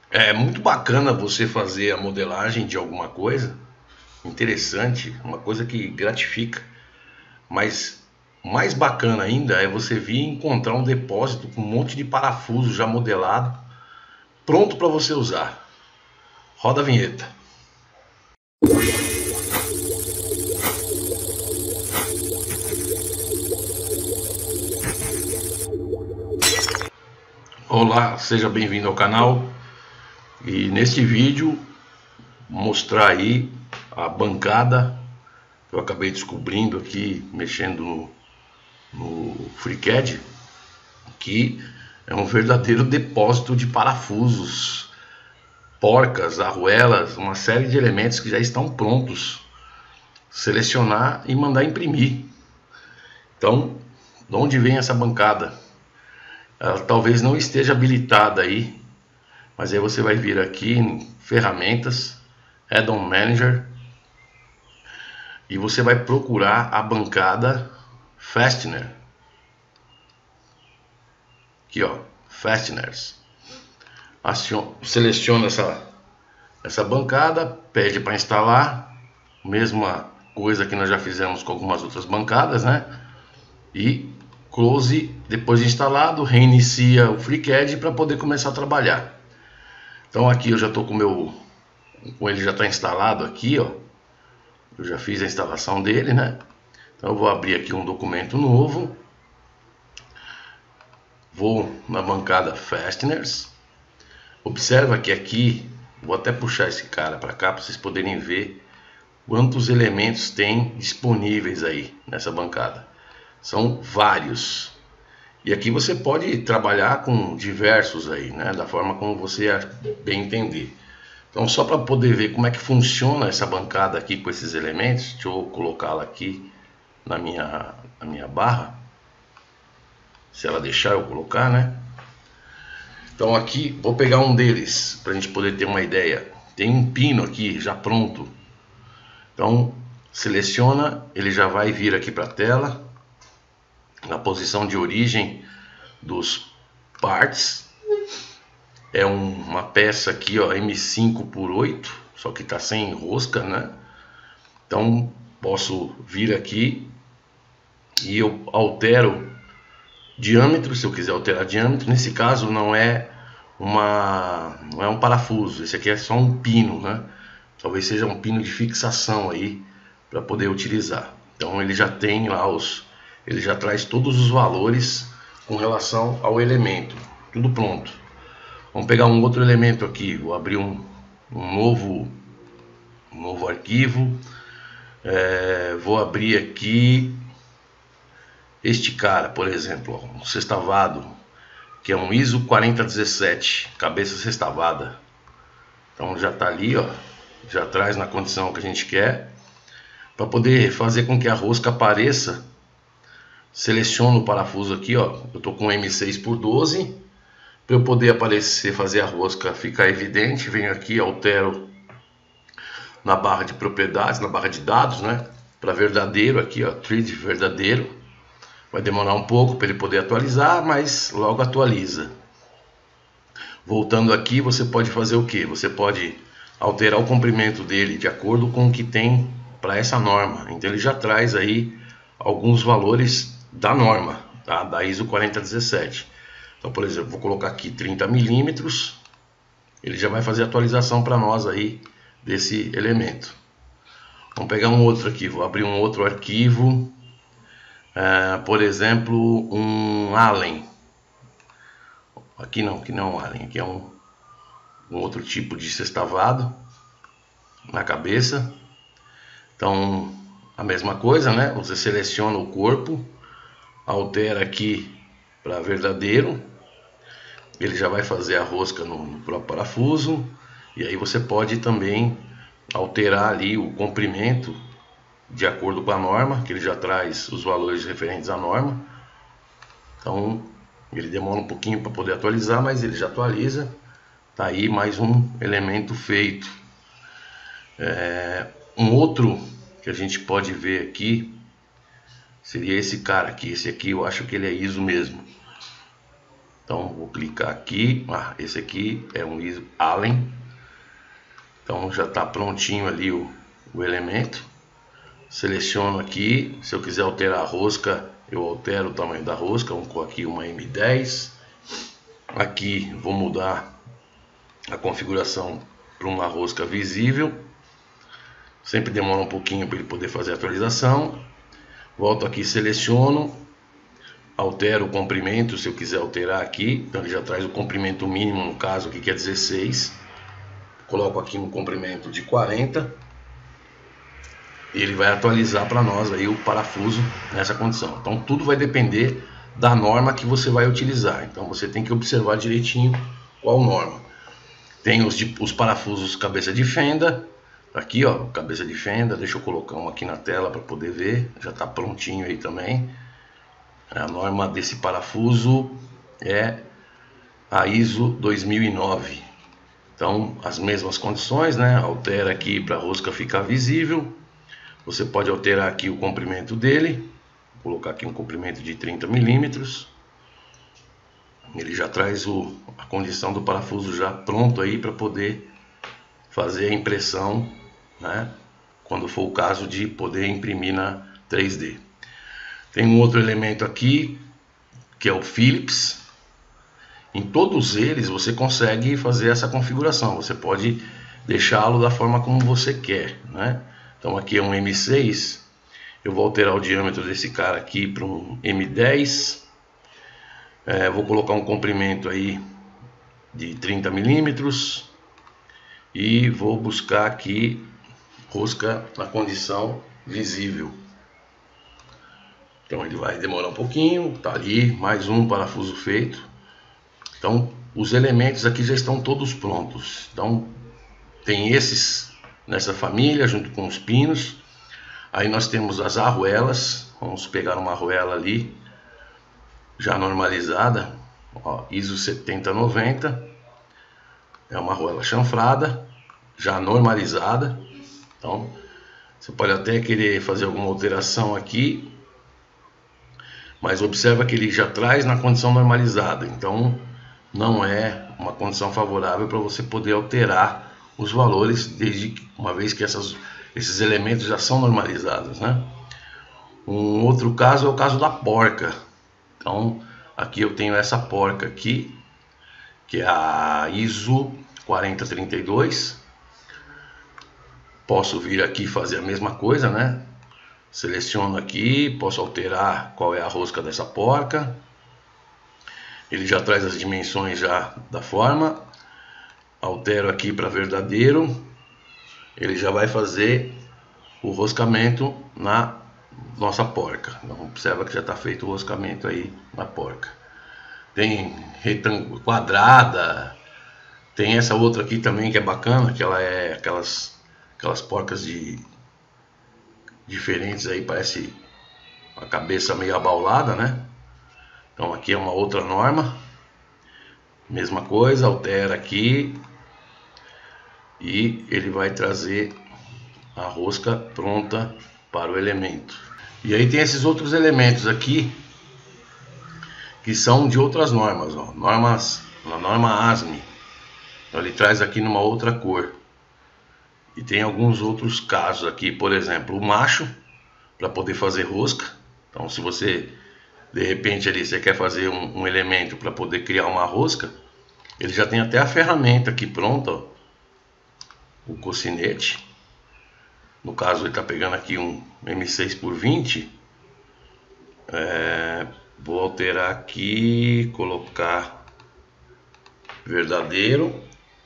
É muito bacana você fazer a modelagem de alguma coisa, interessante, uma coisa que gratifica, mas mais bacana ainda é você vir encontrar um depósito com um monte de parafuso já modelado, pronto para você usar. Roda a vinheta. Olá, seja bem-vindo ao canal. E neste vídeo mostrar aí a bancada que eu acabei descobrindo aqui mexendo no FreeCAD, que é um verdadeiro depósito de parafusos, porcas, arruelas, uma série de elementos que já estão prontos. Selecionar e mandar imprimir. Então, de onde vem essa bancada? Ela talvez não esteja habilitada aí, mas aí você vai vir aqui em ferramentas, Add-on Manager, e você vai procurar a bancada Fastener. Aqui ó, Fasteners. Seleciona essa bancada, pede para instalar, mesma coisa que nós já fizemos com algumas outras bancadas, né? E close depois de instalado, reinicia o FreeCAD para poder começar a trabalhar. Então aqui eu já estou com ele já está instalado aqui, ó. Eu já fiz a instalação dele, né? Então eu vou abrir aqui um documento novo. Vou na bancada Fasteners. Observa que aqui, vou até puxar esse cara para cá para vocês poderem ver quantos elementos tem disponíveis aí nessa bancada. São vários. E aqui você pode trabalhar com diversos aí, né? Da forma como você bem entender. Então, só para poder ver como é que funciona essa bancada aqui com esses elementos, deixa eu colocá-la aqui na minha barra. Se ela deixar eu colocar, né? Então aqui, vou pegar um deles para a gente poder ter uma ideia. Tem um pino aqui já pronto. Então, seleciona, ele já vai vir aqui para a tela. Na posição de origem dos parts. É uma peça aqui, ó, M5x8, só que está sem rosca, né? Então posso vir aqui e eu altero diâmetro, se eu quiser alterar diâmetro. Nesse caso não é um parafuso, esse aqui é só um pino, né? Talvez seja um pino de fixação aí para poder utilizar. Então ele já tem lá ele já traz todos os valores com relação ao elemento, tudo pronto. Vamos pegar um outro elemento aqui, vou abrir um novo arquivo. Vou abrir aqui este cara, por exemplo, um sextavado, que é um ISO 4017, cabeça sextavada. Então já está ali, ó, já traz na condição que a gente quer. Para poder fazer com que a rosca apareça, seleciono o parafuso aqui, ó, eu estou com M6x12. Para eu poder aparecer, fazer a rosca ficar evidente, venho aqui, altero na barra de propriedades, na barra de dados, né? Para verdadeiro aqui, ó, thread verdadeiro. Vai demorar um pouco para ele poder atualizar, mas logo atualiza. Voltando aqui, você pode fazer o que? Você pode alterar o comprimento dele de acordo com o que tem para essa norma. Então ele já traz aí alguns valores da norma, tá? Da ISO 4017. Então, por exemplo, vou colocar aqui 30 milímetros, ele já vai fazer a atualização para nós aí desse elemento. Vamos pegar um outro aqui, vou abrir um outro arquivo, por exemplo, um Allen. Aqui não é um Allen, aqui é um outro tipo de sextavado na cabeça. Então, a mesma coisa, né? Você seleciona o corpo, altera aqui para verdadeiro. Ele já vai fazer a rosca no próprio parafuso. E aí você pode também alterar ali o comprimento de acordo com a norma, que ele já traz os valores referentes à norma. Então ele demora um pouquinho para poder atualizar, mas ele já atualiza. Tá aí mais um elemento feito. Um outro que a gente pode ver aqui seria esse cara aqui. Esse aqui eu acho que ele é ISO mesmo. Então vou clicar aqui, esse aqui é um ISO Allen. Então já está prontinho ali o elemento. Seleciono aqui, se eu quiser alterar a rosca, eu altero o tamanho da rosca. Vamos colocar aqui uma M10. Aqui vou mudar a configuração para uma rosca visível. Sempre demora um pouquinho para ele poder fazer a atualização. Volto aqui, seleciono, altero o comprimento se eu quiser alterar aqui. Então ele já traz o comprimento mínimo, no caso aqui, que é 16. Coloco aqui um comprimento de 40. E ele vai atualizar para nós aí o parafuso nessa condição. Então tudo vai depender da norma que você vai utilizar. Então você tem que observar direitinho qual norma. Tem os parafusos cabeça de fenda. Aqui ó, cabeça de fenda. Deixa eu colocar um aqui na tela para poder ver. Já está prontinho aí também. A norma desse parafuso é a ISO 2009. Então as mesmas condições, né? Altera aqui para a rosca ficar visível. Você pode alterar aqui o comprimento dele. Vou colocar aqui um comprimento de 30 milímetros. Ele já traz a condição do parafuso já pronto aí para poder fazer a impressão, né? Quando for o caso de poder imprimir na 3D. Tem um outro elemento aqui que é o Phillips. Em todos eles você consegue fazer essa configuração. Você pode deixá-lo da forma como você quer, né? Então aqui é um M6. Eu vou alterar o diâmetro desse cara aqui para um M10. Vou colocar um comprimento aí de 30 milímetros. E vou buscar aqui rosca na condição visível. Então ele vai demorar um pouquinho. Tá ali mais um parafuso feito. Então os elementos aqui já estão todos prontos. Então tem esses nessa família junto com os pinos. Aí nós temos as arruelas. Vamos pegar uma arruela ali já normalizada, ó, ISO 7090. É uma arruela chanfrada, já normalizada. Então você pode até querer fazer alguma alteração aqui, mas observa que ele já traz na condição normalizada. Então não é uma condição favorável para você poder alterar os valores, uma vez que esses elementos já são normalizados, né? Um outro caso é o caso da porca. Então aqui eu tenho essa porca aqui, que é a ISO 4032. Posso vir aqui fazer a mesma coisa, né? Seleciono aqui, posso alterar qual é a rosca dessa porca. Ele já traz as dimensões já da forma. Altero aqui para verdadeiro. Ele já vai fazer o roscamento na nossa porca. Então observa que já está feito o roscamento aí na porca. Tem retângulo, quadrada. Tem essa outra aqui também que é bacana, que ela é aquelas porcas diferentes aí, parece a cabeça meio abaulada, né? Então aqui é uma outra norma. Mesma coisa, altera aqui. E ele vai trazer a rosca pronta para o elemento. E aí tem esses outros elementos aqui que são de outras normas, ó. Na norma ASME. Então ele traz aqui numa outra cor. E tem alguns outros casos aqui, por exemplo, o macho, para poder fazer rosca. Então se você de repente ali você quer fazer um elemento para poder criar uma rosca, ele já tem até a ferramenta aqui pronta, ó. O cocinete. No caso ele está pegando aqui um M6 por 20. Vou alterar aqui, colocar verdadeiro,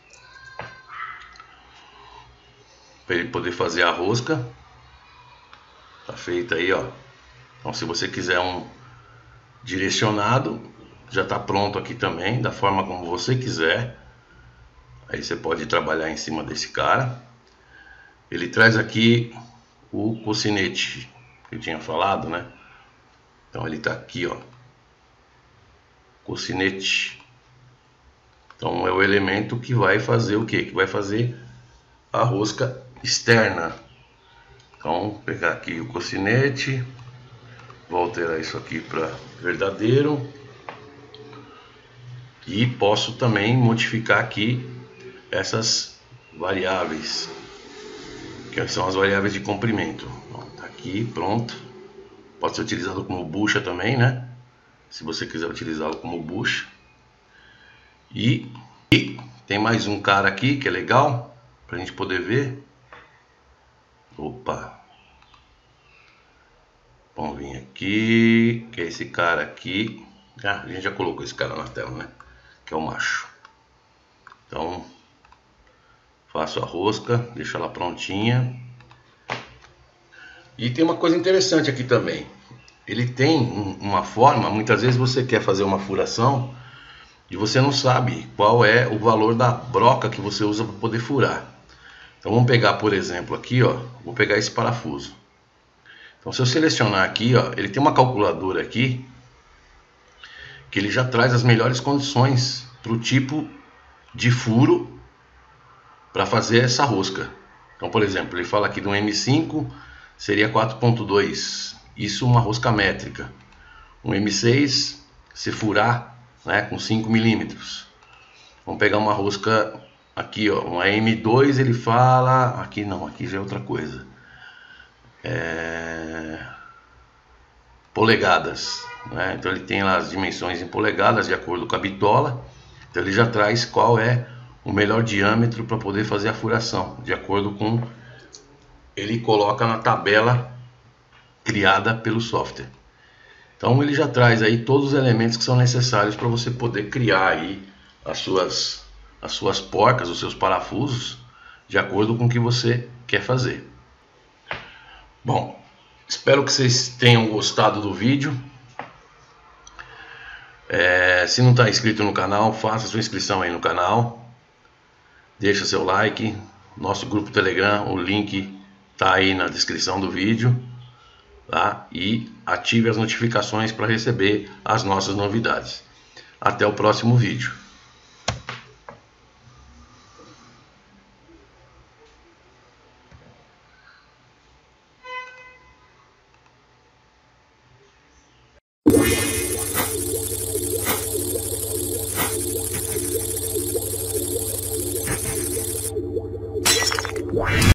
para ele poder fazer a rosca. Tá feita aí, ó. Então se você quiser um direcionado, já está pronto aqui também, da forma como você quiser. Aí você pode trabalhar em cima desse cara. Ele traz aqui o cocinete que eu tinha falado, né? Então ele está aqui, ó. Cocinete. Então é o elemento que vai fazer o quê? Que vai fazer a rosca externa. Então vou pegar aqui o cocinete. Vou alterar isso aqui para verdadeiro. E posso também modificar aqui essas variáveis, que são as variáveis de comprimento. Tá aqui, pronto. Pode ser utilizado como bucha também, né? Se você quiser utilizá-lo como bucha. E tem mais um cara aqui que é legal pra gente poder ver. Opa! Vamos vir aqui, que é esse cara aqui. Ah, a gente já colocou esse cara na tela, né? Que é o macho. Então, faço a rosca, deixo ela prontinha. E tem uma coisa interessante aqui também. Ele tem uma forma, muitas vezes você quer fazer uma furação e você não sabe qual é o valor da broca que você usa para poder furar. Então vamos pegar, por exemplo, aqui, ó, vou pegar esse parafuso. Então se eu selecionar aqui, ó, ele tem uma calculadora aqui que ele já traz as melhores condições para o tipo de furo para fazer essa rosca. Então, por exemplo, ele fala aqui de um M5 seria 4.2, isso uma rosca métrica. Um M6, se furar, né, com 5 milímetros. Vamos pegar uma rosca aqui, ó, uma M2, ele fala, aqui não, aqui já é outra coisa. Polegadas, né? Então ele tem lá as dimensões em polegadas de acordo com a bitola. Então ele já traz qual é o melhor diâmetro para poder fazer a furação, de acordo com ele coloca na tabela criada pelo software. Então ele já traz aí todos os elementos que são necessários para você poder criar aí as suas porcas, os seus parafusos, de acordo com o que você quer fazer. Bom, espero que vocês tenham gostado do vídeo. Se não está inscrito no canal, faça sua inscrição aí no canal. Deixa seu like. Nosso grupo Telegram, o link está aí na descrição do vídeo. Tá? E ative as notificações para receber as nossas novidades. Até o próximo vídeo.